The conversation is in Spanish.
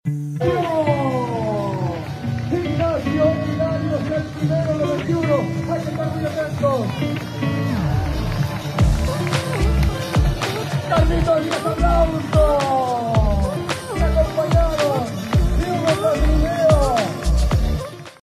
Ignacio Hilario es el primero de 21. Hay que estar muy atentos. Carlitos, y los aplausos.